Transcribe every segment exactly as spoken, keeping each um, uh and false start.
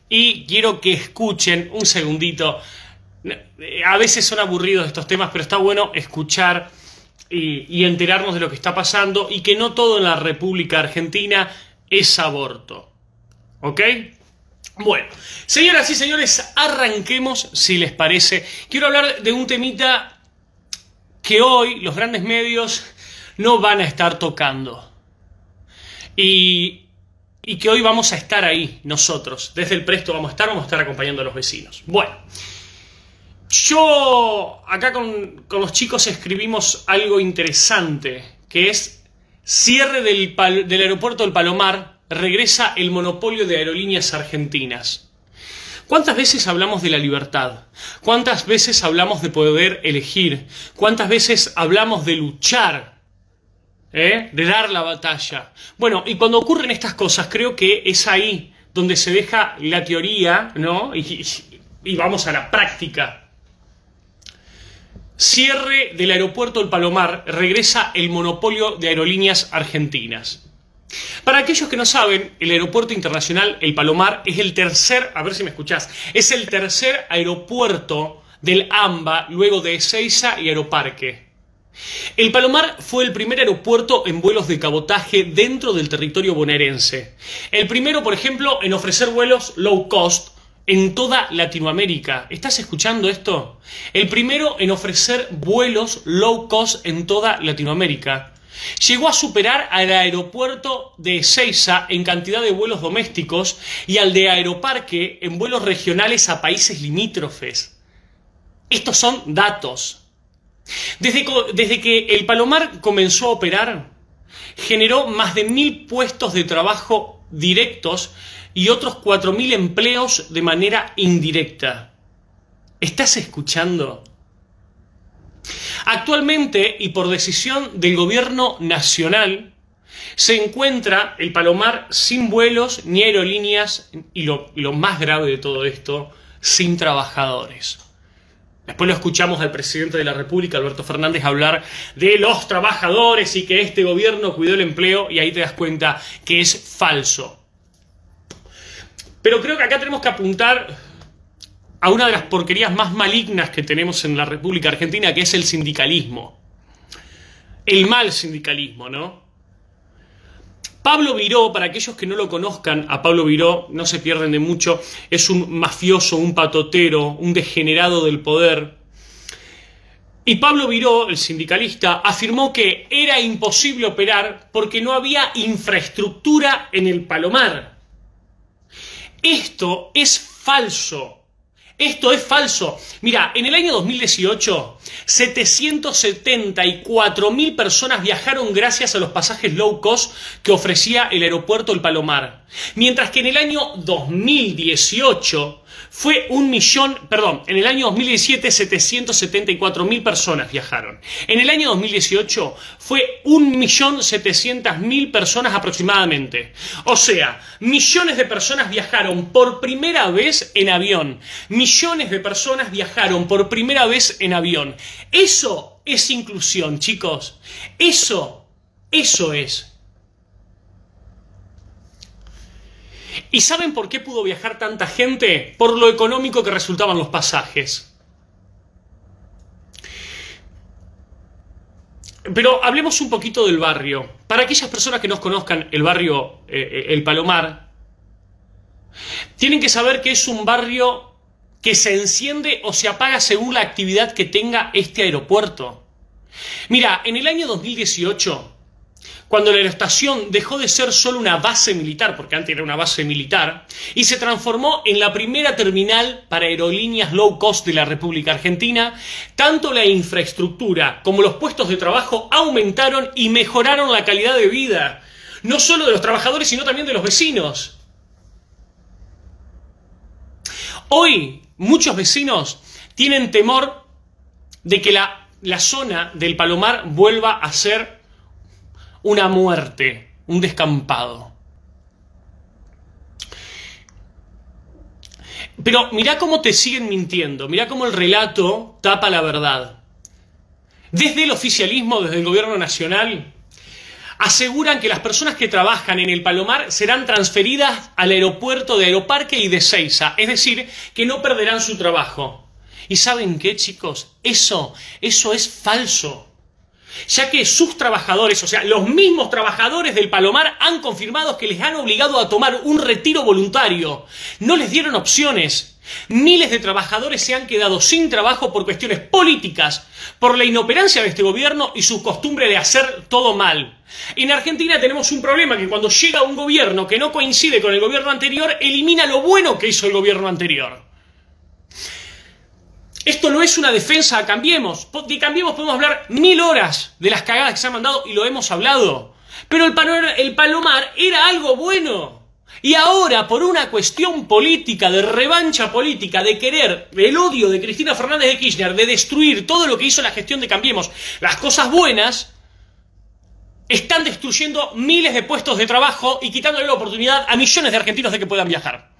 y quiero que escuchen un segundito. A veces son aburridos estos temas, pero está bueno escuchar y, y enterarnos de lo que está pasando y que no todo en la República Argentina es aborto. ¿Ok? Bueno, señoras y señores, arranquemos si les parece. Quiero hablar de un temita que hoy los grandes medios no van a estar tocando. Y, y que hoy vamos a estar ahí, nosotros. Desde el Presto vamos a estar, vamos a estar acompañando a los vecinos. Bueno, yo acá con, con los chicos escribimos algo interesante, que es cierre del, del aeropuerto del Palomar, regresa el monopolio de aerolíneas argentinas. ¿Cuántas veces hablamos de la libertad? ¿Cuántas veces hablamos de poder elegir? ¿Cuántas veces hablamos de luchar? ¿Eh? De dar la batalla. Bueno, y cuando ocurren estas cosas, creo que es ahí donde se deja la teoría, ¿no? Y, y, y vamos a la práctica. Cierre del aeropuerto del Palomar, regresa el monopolio de aerolíneas argentinas. Para aquellos que no saben, el aeropuerto internacional El Palomar es el tercer, a ver si me escuchás, es el tercer aeropuerto del AMBA luego de Ezeiza y Aeroparque. El Palomar fue el primer aeropuerto en vuelos de cabotaje dentro del territorio bonaerense. El primero, por ejemplo, en ofrecer vuelos low cost en toda Latinoamérica. ¿Estás escuchando esto? El primero en ofrecer vuelos low cost en toda Latinoamérica. Llegó a superar al aeropuerto de Ezeiza en cantidad de vuelos domésticos y al de Aeroparque en vuelos regionales a países limítrofes. Estos son datos. Desde, desde que el Palomar comenzó a operar, generó más de mil puestos de trabajo directos y otros cuatro mil empleos de manera indirecta. ¿Estás escuchando? Actualmente, y por decisión del gobierno nacional, se encuentra el Palomar sin vuelos ni aerolíneas y lo, lo más grave de todo esto, sin trabajadores. Después lo escuchamos al presidente de la República, Alberto Fernández, hablar de los trabajadores y que este gobierno cuidó el empleo, y ahí te das cuenta que es falso. Pero creo que acá tenemos que apuntar a una de las porquerías más malignas que tenemos en la República Argentina, que es el sindicalismo. El mal sindicalismo, ¿no? Pablo Viró, para aquellos que no lo conozcan, a Pablo Viró no se pierden de mucho, es un mafioso, un patotero, un degenerado del poder. Y Pablo Viró, el sindicalista, afirmó que era imposible operar porque no había infraestructura en el Palomar. Esto es falso. Esto es falso. Mira, en el año dos mil dieciocho, setecientas setenta y cuatro mil personas viajaron gracias a los pasajes low cost que ofrecía el aeropuerto El Palomar. Mientras que en el año dos mil dieciocho fue un millón, perdón, en el año dos mil diecisiete setecientas setenta y cuatro mil personas viajaron. En el año dos mil dieciocho fue un millón setecientas mil personas aproximadamente. O sea, millones de personas viajaron por primera vez en avión. Millones de personas viajaron por primera vez en avión. Eso es inclusión, chicos. Eso, eso es. ¿Y saben por qué pudo viajar tanta gente? Por lo económico que resultaban los pasajes. Pero hablemos un poquito del barrio. Para aquellas personas que no conozcan el barrio eh, El Palomar, tienen que saber que es un barrio que se enciende o se apaga según la actividad que tenga este aeropuerto. Mira, en el año dos mil dieciocho, cuando la aeroestación dejó de ser solo una base militar, porque antes era una base militar, y se transformó en la primera terminal para aerolíneas low cost de la República Argentina, tanto la infraestructura como los puestos de trabajo aumentaron y mejoraron la calidad de vida, no solo de los trabajadores, sino también de los vecinos. Hoy, muchos vecinos tienen temor de que la, la zona del Palomar vuelva a ser una muerte, un descampado. Pero mirá cómo te siguen mintiendo, mirá cómo el relato tapa la verdad. Desde el oficialismo, desde el gobierno nacional, aseguran que las personas que trabajan en el Palomar serán transferidas al aeropuerto de Aeroparque y de Ezeiza, es decir, que no perderán su trabajo. ¿Y saben qué, chicos? Eso, eso es falso. Ya que sus trabajadores, o sea, los mismos trabajadores del Palomar han confirmado que les han obligado a tomar un retiro voluntario. No les dieron opciones. Miles de trabajadores se han quedado sin trabajo por cuestiones políticas, por la inoperancia de este gobierno y su costumbre de hacer todo mal. En Argentina tenemos un problema que cuando llega un gobierno que no coincide con el gobierno anterior, elimina lo bueno que hizo el gobierno anterior. Esto no es una defensa a Cambiemos. De Cambiemos podemos hablar mil horas de las cagadas que se han mandado y lo hemos hablado. Pero el, el Palomar era algo bueno. Y ahora, por una cuestión política, de revancha política, de querer, del odio de Cristina Fernández de Kirchner, de destruir todo lo que hizo la gestión de Cambiemos, las cosas buenas, están destruyendo miles de puestos de trabajo y quitándole la oportunidad a millones de argentinos de que puedan viajar.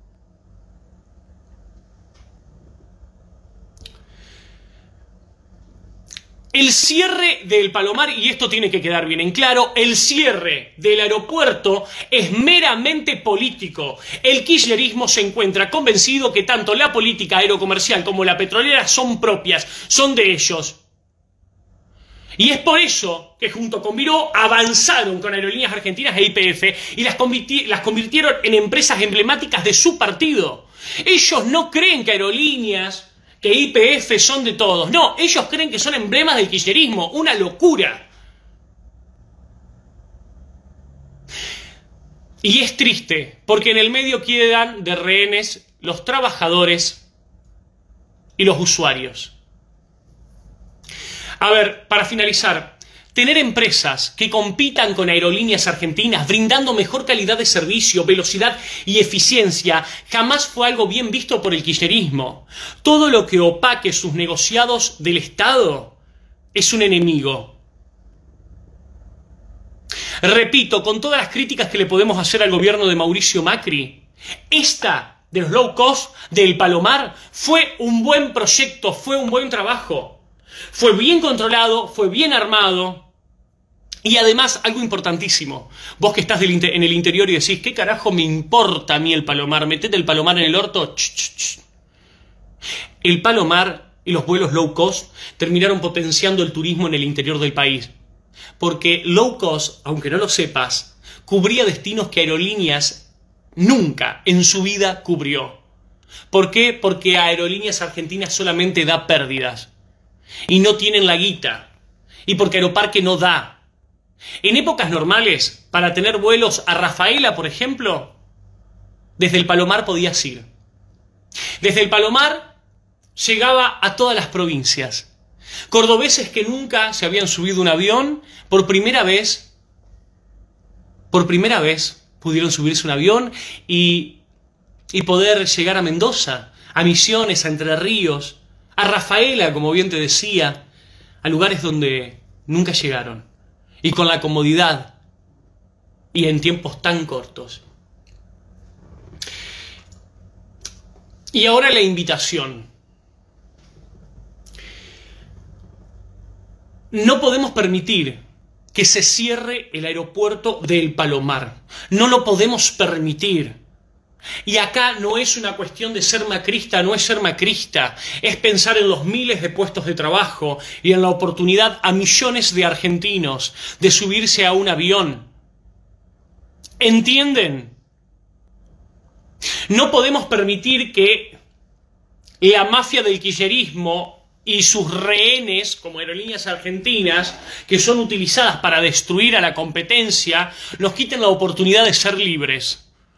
El cierre del Palomar, y esto tiene que quedar bien en claro, el cierre del aeropuerto es meramente político. El kirchnerismo se encuentra convencido que tanto la política aerocomercial como la petrolera son propias, son de ellos. Y es por eso que junto con Miró avanzaron con Aerolíneas Argentinas e Y P F y las, convirti- las convirtieron en empresas emblemáticas de su partido. Ellos no creen que Aerolíneas, que Y P F son de todos. No, ellos creen que son emblemas del kirchnerismo. Una locura. Y es triste, porque en el medio quedan de rehenes los trabajadores y los usuarios. A ver, para finalizar, tener empresas que compitan con Aerolíneas Argentinas brindando mejor calidad de servicio, velocidad y eficiencia jamás fue algo bien visto por el kirchnerismo. Todo lo que opaque sus negociados del Estado es un enemigo. Repito, con todas las críticas que le podemos hacer al gobierno de Mauricio Macri, esta de los low cost del Palomar fue un buen proyecto, fue un buen trabajo. Fue bien controlado, fue bien armado. Y además, algo importantísimo, vos que estás en el interior y decís, ¿qué carajo me importa a mí el Palomar? Metete el Palomar en el orto. Ch, ch, ch. El Palomar y los vuelos low cost terminaron potenciando el turismo en el interior del país. Porque low cost, aunque no lo sepas, cubría destinos que Aerolíneas nunca en su vida cubrió. ¿Por qué? Porque Aerolíneas Argentinas solamente da pérdidas. Y no tienen la guita. Y porque Aeroparque no da. En épocas normales, para tener vuelos a Rafaela, por ejemplo, desde el Palomar podías ir. Desde el Palomar llegaba a todas las provincias. Cordobeses que nunca se habían subido un avión, por primera vez, por primera vez pudieron subirse un avión y, y poder llegar a Mendoza, a Misiones, a Entre Ríos, a Rafaela, como bien te decía, a lugares donde nunca llegaron. Y con la comodidad y en tiempos tan cortos. Y ahora la invitación. No podemos permitir que se cierre el aeropuerto del Palomar. No lo podemos permitir. Y acá no es una cuestión de ser macrista, no es ser macrista, es pensar en los miles de puestos de trabajo y en la oportunidad a millones de argentinos de subirse a un avión. ¿Entienden? No podemos permitir que la mafia del kirchnerismo y sus rehenes, como Aerolíneas Argentinas, que son utilizadas para destruir a la competencia, nos quiten la oportunidad de ser libres.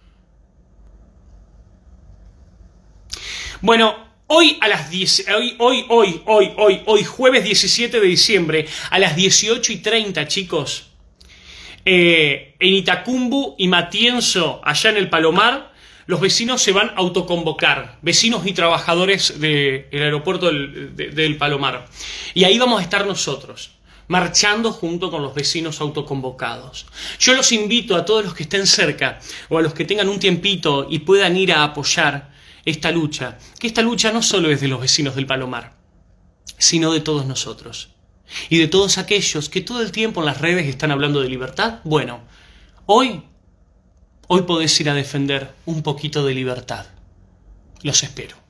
Bueno, hoy a las diez, hoy, hoy, hoy, hoy, hoy, hoy, jueves diecisiete de diciembre, a las dieciocho y treinta, chicos, eh, en Itacumbu y Matienzo, allá en el Palomar, los vecinos se van a autoconvocar, vecinos y trabajadores del aeropuerto del, de, del Palomar. Y ahí vamos a estar nosotros, marchando junto con los vecinos autoconvocados. Yo los invito a todos los que estén cerca o a los que tengan un tiempito y puedan ir a apoyar esta lucha, que esta lucha no solo es de los vecinos del Palomar, sino de todos nosotros. Y de todos aquellos que todo el tiempo en las redes están hablando de libertad, bueno, hoy, hoy podés ir a defender un poquito de libertad. Los espero.